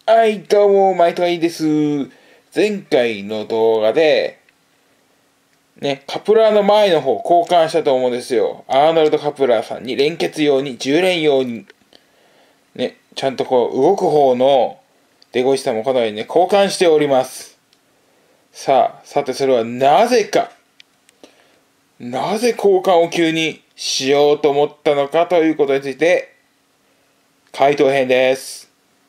はい、どうも、マイトガイです。前回の動画で、カプラーの前の方交換したと思うんですよ。アーノルド・カプラーさんに連結用に、10連用に、ちゃんと動く方のデゴイチさんもこのように交換しております。さてそれはなぜか、なぜ交換を急にしようと思ったのかということについて、回答編です。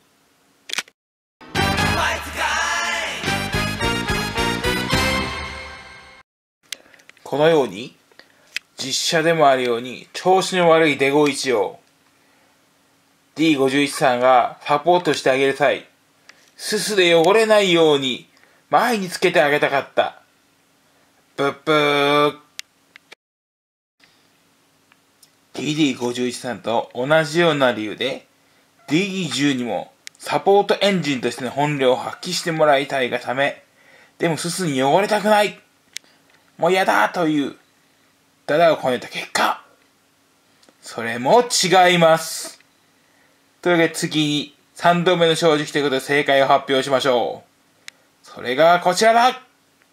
このように、実写でもあるように、調子の悪いデゴイチを D51 さんがサポートしてあげる際、すすで汚れないように前につけてあげたかった。ブッブー。DD51 さんと同じような理由で、DD12 もサポートエンジンとしての本領を発揮してもらいたいがため、でもすすに汚れたくない。もう嫌だというダダをこねた結果、それも違います。というわけで次に3度目の正直ということで正解を発表しましょう。それがこちらだ。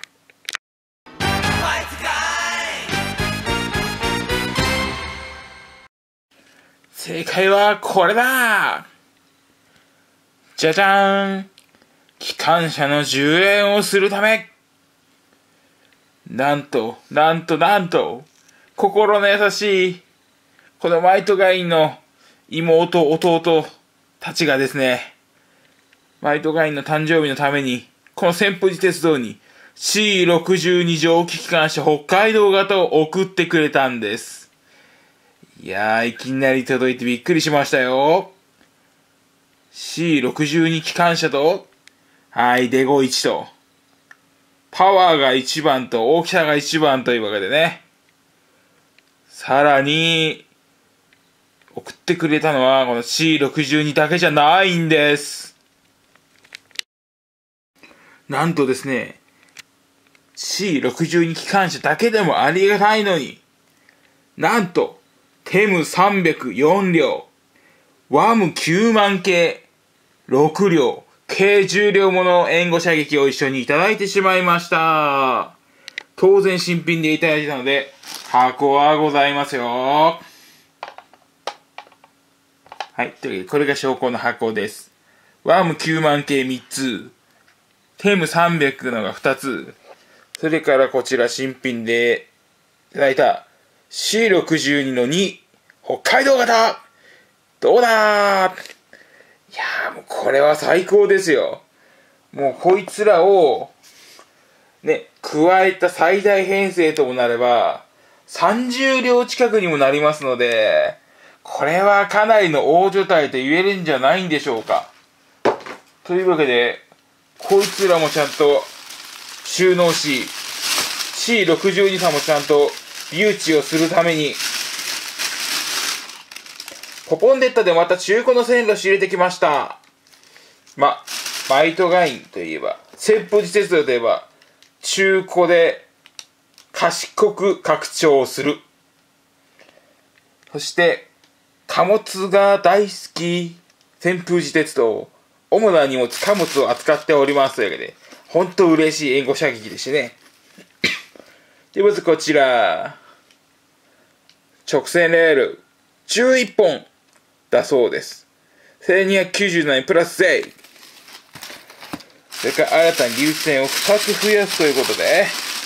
正解はこれだ。じゃじゃーん。機関車の充電をするため、なんと、心の優しい、このマイトガインの妹、弟たちがですね、マイトガインの誕生日のために、この千富士鉄道に C62 蒸気機関車北海道型を送ってくれたんです。いやー、いきなり届いてびっくりしましたよ。C62 機関車と、はい、デゴ1と、パワーが1番と大きさが1番というわけでね。さらに、送ってくれたのはこの C62 だけじゃないんです。なんとですね、C62 機関車だけでもありがたいのに、なんと、テム304両、ワム9万系6両、計10両もの援護射撃を一緒にいただいてしまいました。当然新品でいただいたので、箱はございますよ。はい。というわけで、これが証拠の箱です。ワム9万系3つ、テム300のが2つ、それからこちら新品でいただいた C62 の2、北海道型どうだー。いやーもうこれは最高ですよ。もうこいつらを、加えた最大編成ともなれば、30両近くにもなりますので、これはかなりの大所帯と言えるんじゃないんでしょうか。というわけで、こいつらもちゃんと収納し、C62 さんもちゃんと留置をするために、ポポンデッタでまた中古の線路仕入れてきました。マイトガインといえば、千富士鉄道といえば、中古で賢く拡張する。そして、貨物が大好き、千富士鉄道、主な荷物、貨物を扱っておりますというわけで、本当嬉しい援護射撃でしてね。で、まずこちら、直線レール、11本だそうです。1297円プラス税。それから新たに留置線を2つ増やすということで、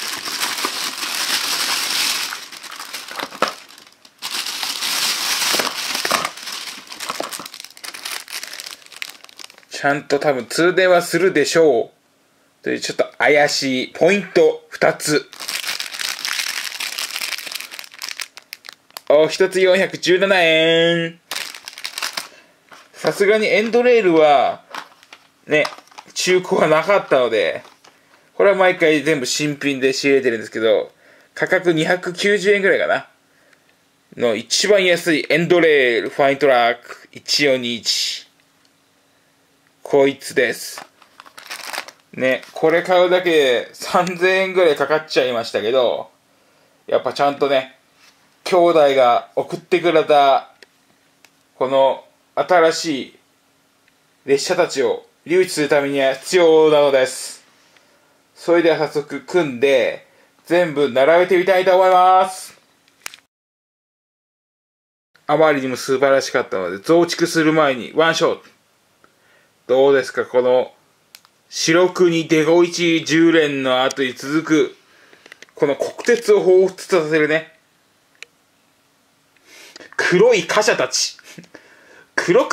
ちゃんと多分通電はするでしょうというちょっと怪しいポイント2つ。1つ417円。さすがにエンドレールは中古はなかったので、これは毎回全部新品で仕入れてるんですけど、価格290円ぐらいかなの一番安いエンドレールファイントラック1421、こいつです。これ買うだけで3000円ぐらいかかっちゃいましたけど、やっぱちゃんと兄弟が送ってくれたこの新しい列車たちを留置するためには必要なのです。それでは早速組んで、全部並べてみたいと思います。あまりにも素晴らしかったので、増築する前にワンショット。どうですか、この、白国デゴイチ10連の後に続く、この国鉄を彷彿とさせるね。黒い貨車たち。黒。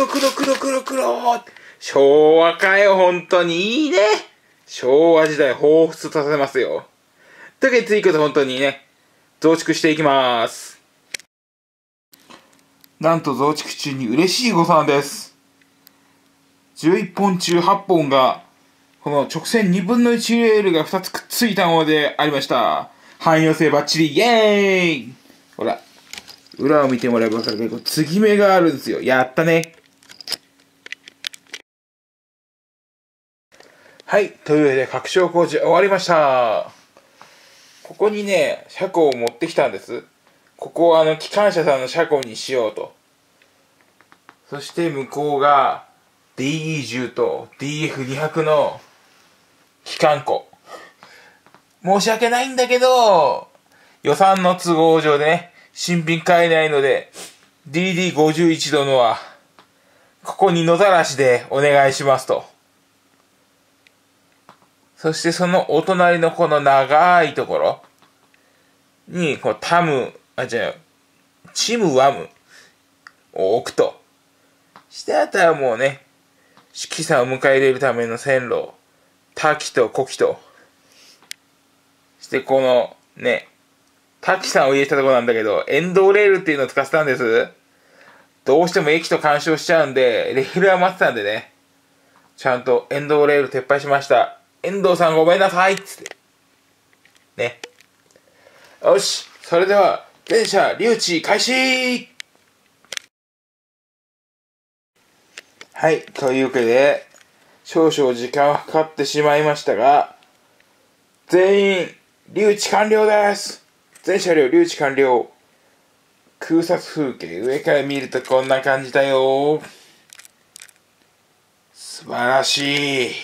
昭和かよ、本当にいいね。昭和時代彷彿とさせますよ。というわけで次こそ本当にね、増築していきます。なんと増築中に嬉しい誤算です。11本中8本が、この直線2分の1レールが2つくっついたものでありました。汎用性バッチリ、イェーイ。ほら、裏を見てもらえばわかるけど、継ぎ目があるんですよ。やったね。はい、というわけで拡張工事終わりました。ここにね、車庫を持ってきたんです。ここは機関車さんの車庫にしようと。そして向こうが DE10 と DF200 の機関庫。申し訳ないんだけど、予算の都合上でね、新品買えないので、DD51 度のは、ここに野ざらしでお願いしますと。そしてそのお隣のこの長いところに、こうチムワムを置くと。してあとはもうね、指揮さんを迎え入れるための線路、タキとコキと、してこのね、タキさんを入れたところなんだけど、エンドレールっていうのを使ってたんです。どうしても駅と干渉しちゃうんで、レールは待ってたんでね、ちゃんとエンドレール撤廃しました。遠藤さんごめんなさいっつって。ね。よし、それでは、電車留置開始。はい、というわけで、少々時間はかかってしまいましたが、全員、留置完了です。全車両留置完了。空撮風景、上から見るとこんな感じだよ。素晴らしい。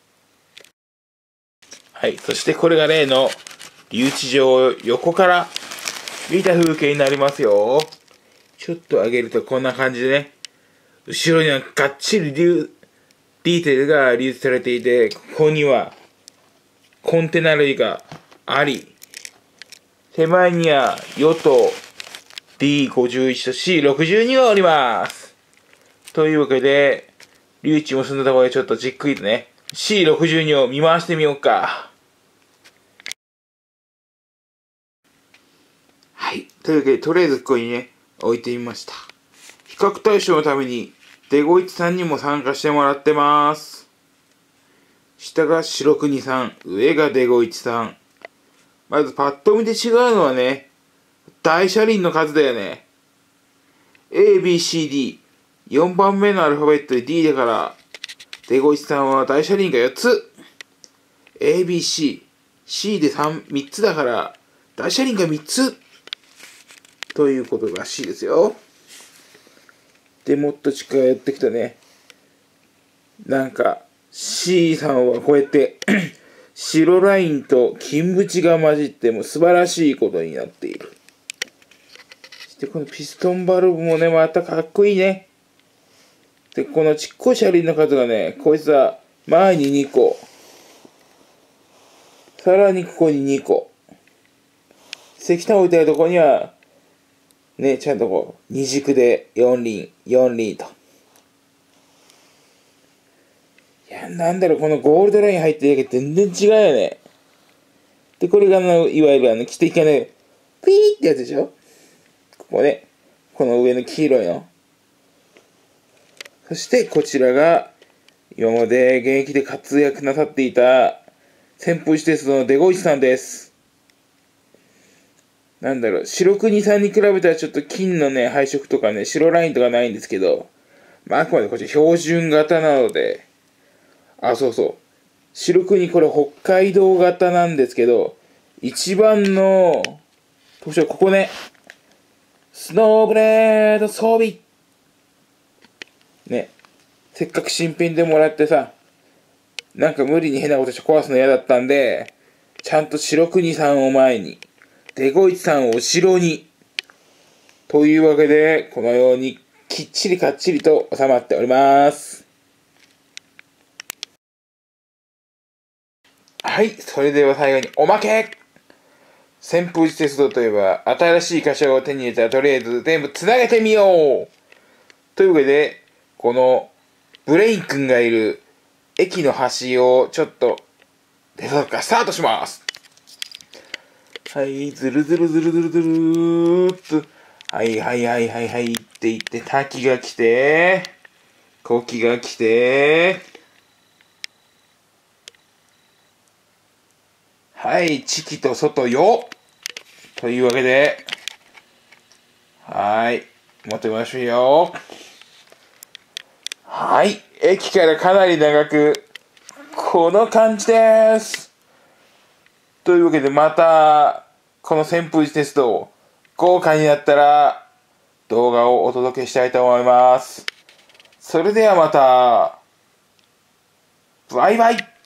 はい。そしてこれが例の留置場を横から見た風景になりますよ。ちょっと上げるとこんな感じでね。後ろにはがっちりディーテールが流出されていて、ここにはコンテナ類があり、手前には与党 D51 と C62 がおります。というわけで、留置も済んだところでちょっとじっくりとね、C62 を見回してみようか。はい。というわけで、とりあえずここにね、置いてみました。比較対象のために、デゴイチさんにも参加してもらってます。下が白国さん、上がデゴイチさん。まずパッと見で違うのはね、大車輪の数だよね。A, B, C, D。4番目のアルファベットで D だから、デゴイチさんは大車輪が4つ。A, B, C。C で3つだから、大車輪が3つ。ということらしいですよ。で、もっと近寄ってきたね。なんか、C さんはこうやって、白ラインと金縁が混じっても素晴らしいことになっている。そしてこのピストンバルブもね、またかっこいいね。で、このちっこい車輪の数がね、こいつは前に2個。さらにここに2個。石炭置いてあるところには、ね、ちゃんとこう、二軸で4輪と。いや、なんだろう、このゴールドライン入ってるだけ全然違うよね。で、これがいわゆる汽笛の、クイーってやつでしょ。ここね、この上の黄色いの。そして、こちらが、今まで現役で活躍なさっていた、扇風指鉄道のデゴイチさんです。なんだろう、白国さんに比べたらちょっと金のね、配色とかね、白ラインとかないんですけど、まあ、あくまでこっち標準型なので、そうそう。白国これ北海道型なんですけど、一番の特徴はここね、スノーブレード装備ね、 せっかく新品でもらってさ、なんか無理に変なことして壊すの嫌だったんで、ちゃんと白国さんを前に、デゴイチさんを後ろに、というわけで、このようにきっちりかっちりと収まっております。はい、それでは最後におまけ。扇風寺鉄道といえば、新しい箇所を手に入れたらとりあえず全部つなげてみようというわけで、このブレイン君がいる駅の端をちょっと、でそうか、スタートします。はい、ずるずるずるずるずるーっと、はいはいはいはいはいって言って、滝が来て、コキが来て、はい、チキと外よというわけで、はい、持ってみましょうよ。はい、駅からかなり長く、この感じです。というわけで、また、この扇風寺鉄道、豪華になったら、動画をお届けしたいと思います。それではまた、バイバイ。